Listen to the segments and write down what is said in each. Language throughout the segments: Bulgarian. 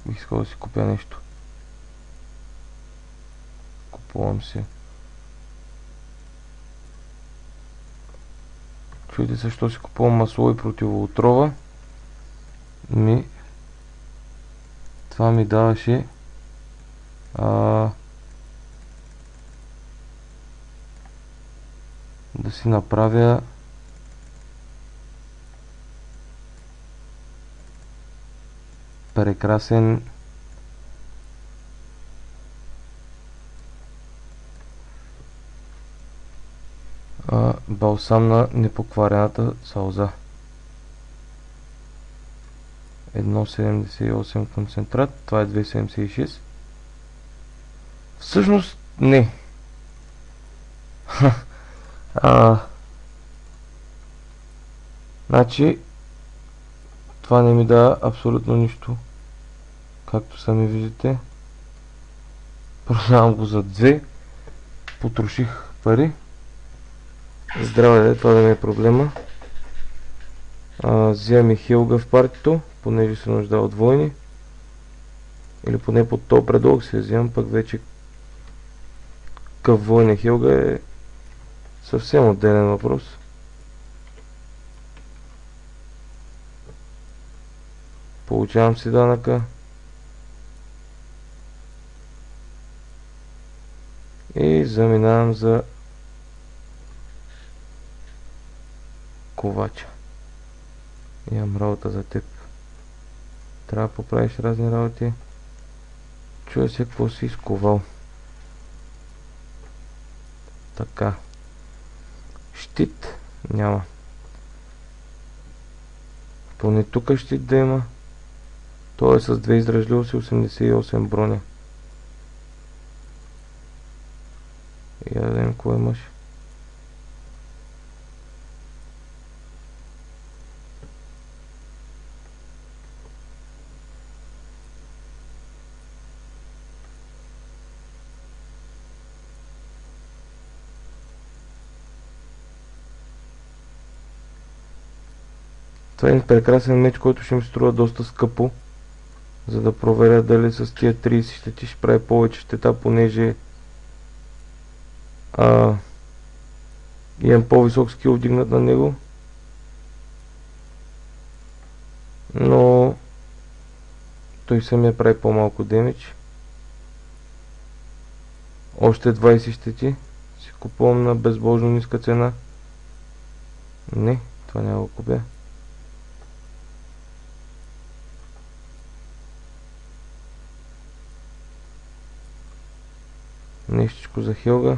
Бих искал да си купя нещо. Купувам си. Чуйте се, защо си купувам масло и противоотрова. Това ми даваше да си направя прекрасен балсам на непокварената сълза. 1,78 концентрат, това е 2,76. Всъщност не. Значи това не ми дава абсолютно нищо. Както сами виждате. Продавам го за 2. Потроших пари. Здраве да е, това да ми е проблема. Взема и Хелга в партито, понеже се нуждае от войни. Или поне под този предлог се вземам, пък вече къв война Хелга е съвсем отделен въпрос. Получавам си данъка. И заминавам за ковача. Имам работа за теб. Трябва да поправиш разни работи. Чуя се какво си изковал. Така. Щит няма. Поне тук щит да има. Той е с 2 издръжливости, 88 броня. И да видим кой имаш. Това е един прекрасен меч, който ще ми струва доста скъпо, за да проверя дали с тия 30 щети ще прави повече щета, понеже имам по-висок скил вдигнат на него. Но той самия прави по-малко демидж. Още 20 щети си купувам на безбожно ниска цена. Не, това няма го купя. Нещичко за Хелга.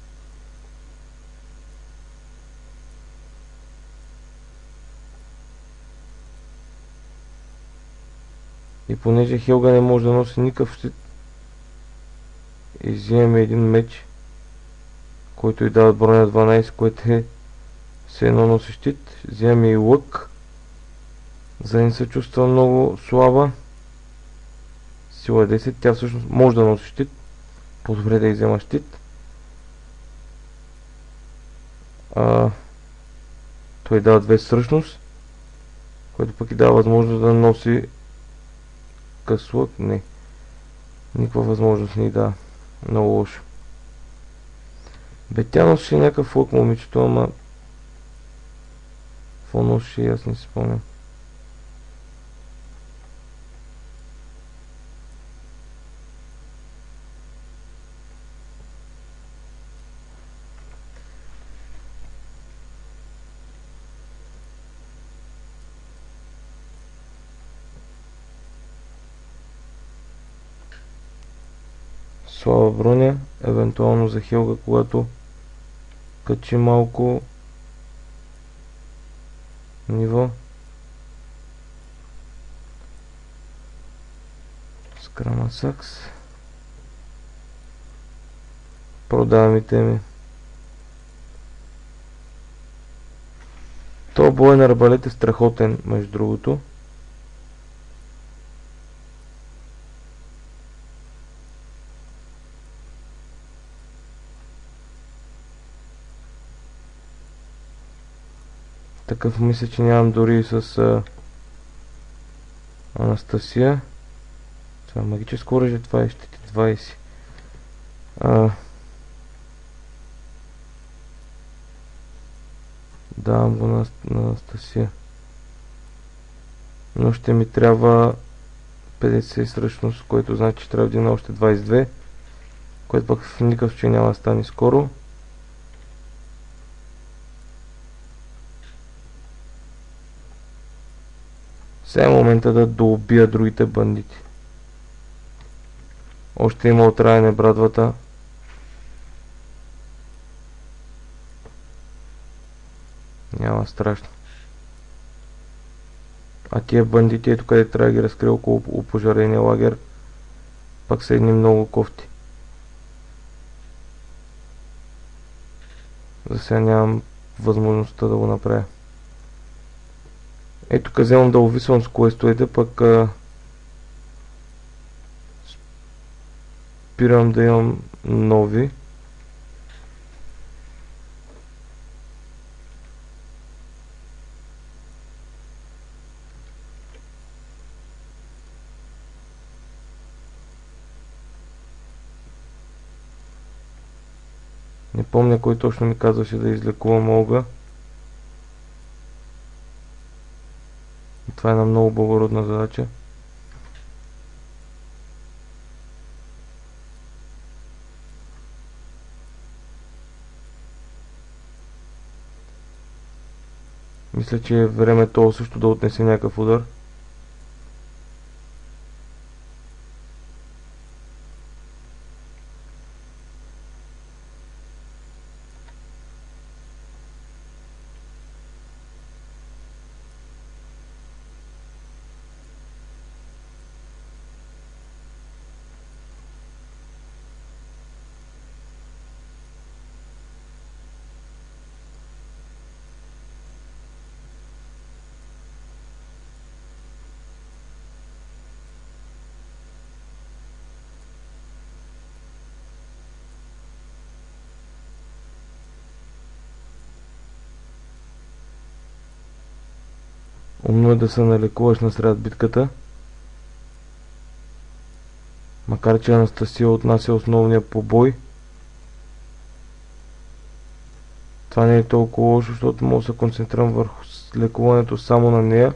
И понеже Хелга не може да носи никакъв щит, взимаме един меч, който й дава броня 12, което е все едно носи щит. Взимаме и лък, за да не се чувства много слаба. Сила 10, тя всъщност може да носи щит. По-добре да взема щит. Той дава 2 сръчност, което пък и дава възможност да носи къс лък. Не. Никаква възможност не й дава. Много лошо. Бе, тя носеше някакъв лък, момичето, ама какво носеше, аз не си спомням. Слаба броня, евентуално за Хелга, когато качи малко ниво. Скрама Сакс. Продавам и теми. То бой на арбалет е страхотен, между другото. Такъв мисля, че нямам дори и с Анастасия. Това е магическо оръжие, това е щити 20. Давам го на Анастасия. Но ще ми трябва 50 сръчност, което значи, че трябва да вдигна още 22, което пък в никакъв случай няма да стане скоро. Сега е момента да доубия другите бандити. Още има отравяне брадвата. Няма страшно. А тия бандити, ето къде трябва да ги разкрия около пожарения лагер, пак са едни много кофти. За сега нямам възможността да го направя. Ето тук вземам да увисвам с квестовете, пък спирам да имам нови. Не помня кой точно ми казваше да излекувам Олга. Това е една много благородна задача. Мисля, че е време това също да отнесе някакъв удар. Умно е да се налекуваш насред битката. Макар че Анастасия отнася основния побой. Това не е толкова лошо, защото мога да се концентрирам върху лекуването само на нея.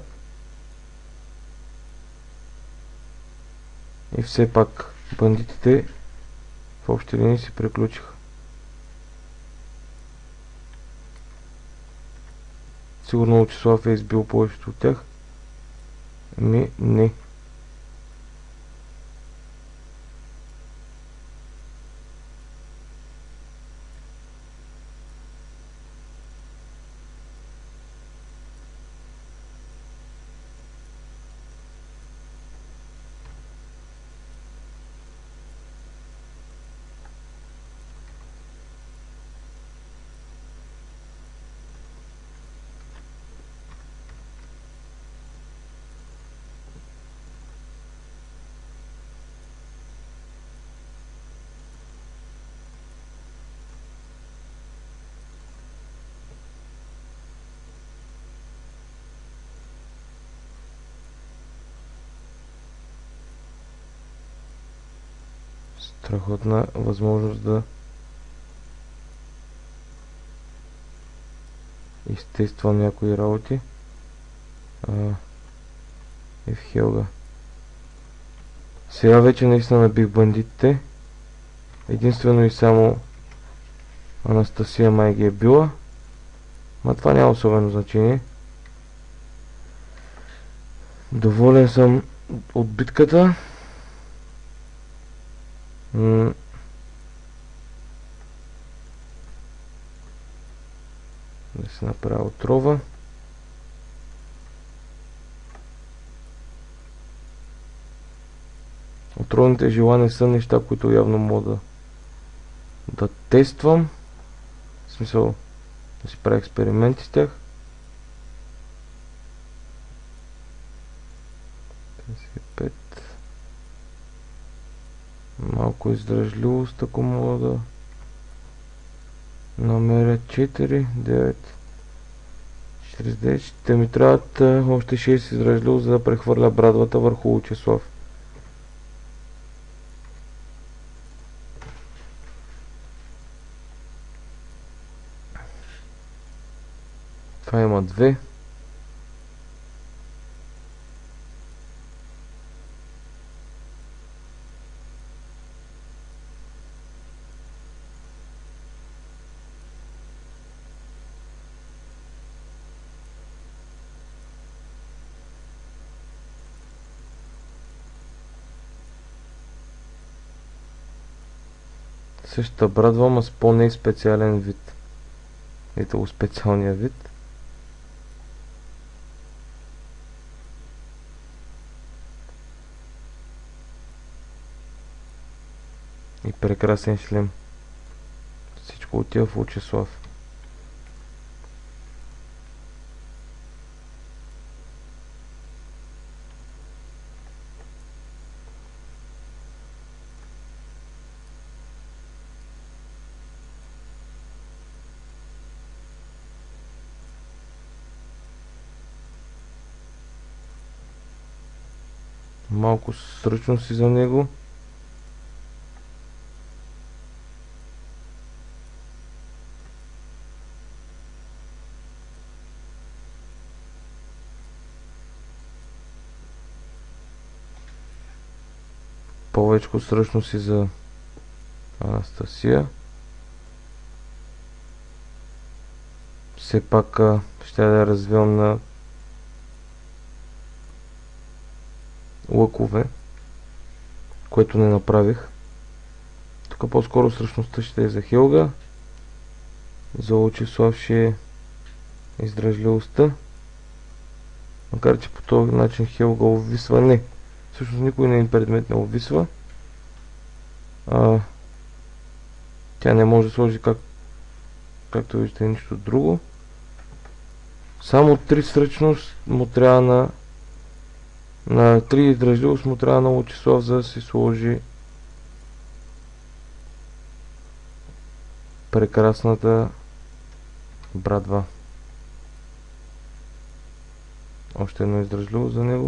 И все пак бандитите в общи линии си приключиха. Сигурно Лучислав е избил повечето от тях. Не. Страхотна възможност да изтествам някои работи. В Хелга. Сега вече наистина набих бандитите. Единствено и само Анастасия май ги е била. Ма това няма особено значение. Доволен съм от битката. Да се направя отрова. Отровните жила не са неща, които явно мога да тествам. В смисъл да си правя експерименти с тях. Малко издръжливост, ако мога да намеря 4, 9, 49. Ще ми трябват още 6 издръжливост, за да прехвърля брадвата върху Лучислав. Това има 2. Същата брадва, ама с по-не специален вид. Ето го специалния вид. И прекрасен шлем. Всичко отива в Лучеслав. Малко сръчно си за него. Повечко сръчно си за Анастасия. Все пак ще я развивам на лъкове, което не направих. Тук по-скоро сръчността ще е за Хелга. За Лучеслав ще е издръжливостта. Макар че по този начин Хелга обвисва. Не. Всъщност никой нейн предмет не обвисва. Тя не може да сложи както виждате нищо друго. Само 3 сръчност му трябва на 3 издръжливост му трябва на Лучеслав, за да си сложи прекрасната брадва. Още едно издръжливо за него.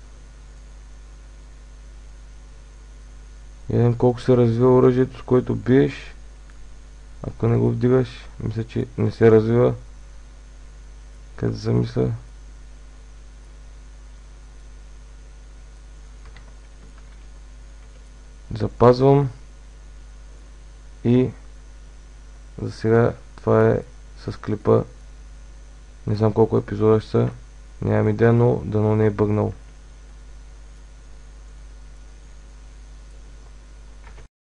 Видим колко се развива оръжието, с което биеш. Ако не го вдигаш, мисля, че не се развива. Къде замисля. Запазвам. И за сега това е с клипа. Не знам колко епизода ще са. Нямам идея, но дано не е бъгнал.